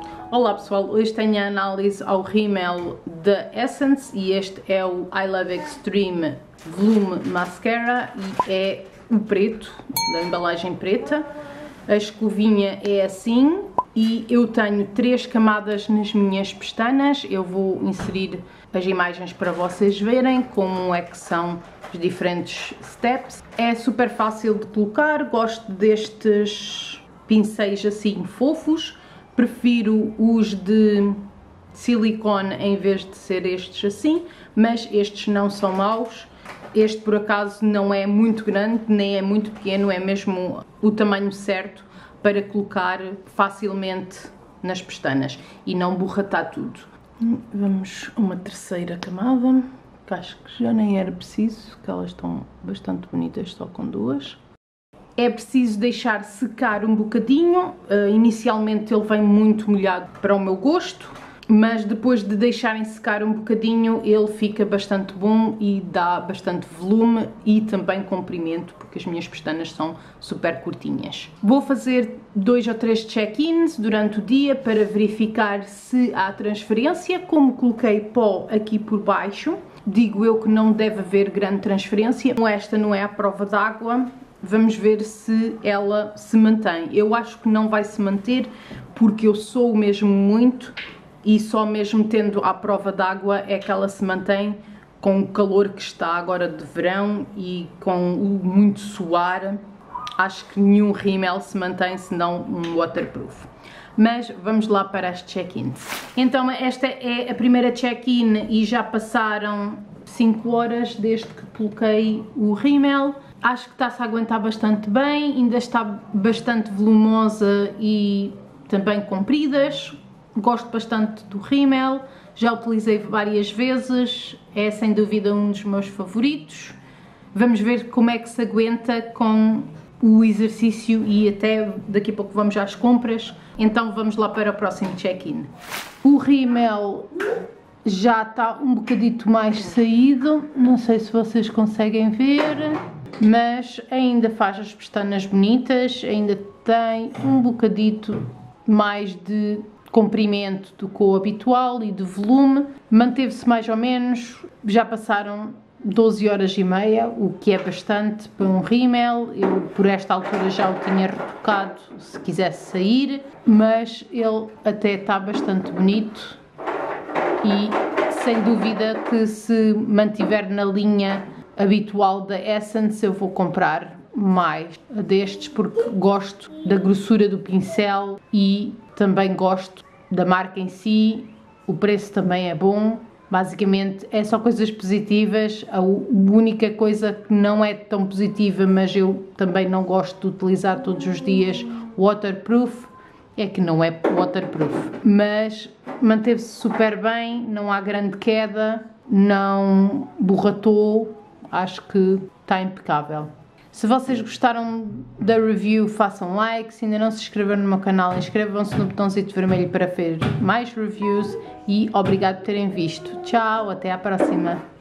Olá pessoal, hoje tenho a análise ao rímel da Essence e este é o I Love Extreme Volume Mascara e é o preto, da embalagem preta. A escovinha é assim e eu tenho 3 camadas nas minhas pestanas. Eu vou inserir as imagens para vocês verem como é que são os diferentes steps. É super fácil de colocar, gosto destes pincéis assim fofos. Prefiro os de silicone em vez de ser estes assim, mas estes não são maus. Este por acaso não é muito grande, nem é muito pequeno, é mesmo o tamanho certo para colocar facilmente nas pestanas e não borratar tudo. Vamos uma terceira camada, que acho que já nem era preciso, que elas estão bastante bonitas só com 2. É preciso deixar secar um bocadinho, inicialmente ele vem muito molhado para o meu gosto, mas depois de deixarem secar um bocadinho ele fica bastante bom e dá bastante volume e também comprimento, porque as minhas pestanas são super curtinhas. Vou fazer 2 ou 3 check-ins durante o dia para verificar se há transferência. Como coloquei pó aqui por baixo, digo eu que não deve haver grande transferência. Esta não é a prova d'água. Vamos ver se ela se mantém. Eu acho que não vai se manter porque eu sou mesmo muito e só mesmo tendo à prova d'água é que ela se mantém com o calor que está agora de verão e com o muito suar. Acho que nenhum rímel se mantém senão um waterproof. Mas vamos lá para as check-ins. Então esta é a primeira check-in e já passaram 5 horas desde que coloquei o rímel. Acho que está-se a aguentar bastante bem, ainda está bastante volumosa e também compridas. Gosto bastante do rímel, já utilizei várias vezes, é sem dúvida um dos meus favoritos. Vamos ver como é que se aguenta com o exercício e até daqui a pouco vamos às compras. Então vamos lá para o próximo check-in. O rímel já está um bocadito mais saído, não sei se vocês conseguem ver, mas ainda faz as pestanas bonitas, ainda tem um bocadito mais de comprimento do que o habitual e de volume. Manteve-se mais ou menos, já passaram 12 horas e meia, o que é bastante para um rímel. Eu por esta altura já o tinha retocado se quisesse sair, mas ele até está bastante bonito e sem dúvida que se mantiver na linha habitual da Essence eu vou comprar mais destes porque gosto da grossura do pincel e também gosto da marca em si. O preço também é bom. Basicamente é só coisas positivas. A única coisa que não é tão positiva, mas eu também não gosto de utilizar todos os dias, waterproof, é que não é waterproof. Mas manteve-se super bem, não há grande queda, não borratou. Acho que está impecável. Se vocês gostaram da review, façam like. Se ainda não se inscreveram no meu canal, inscrevam-se no botãozinho vermelho para ver mais reviews. E obrigado por terem visto. Tchau, até à próxima.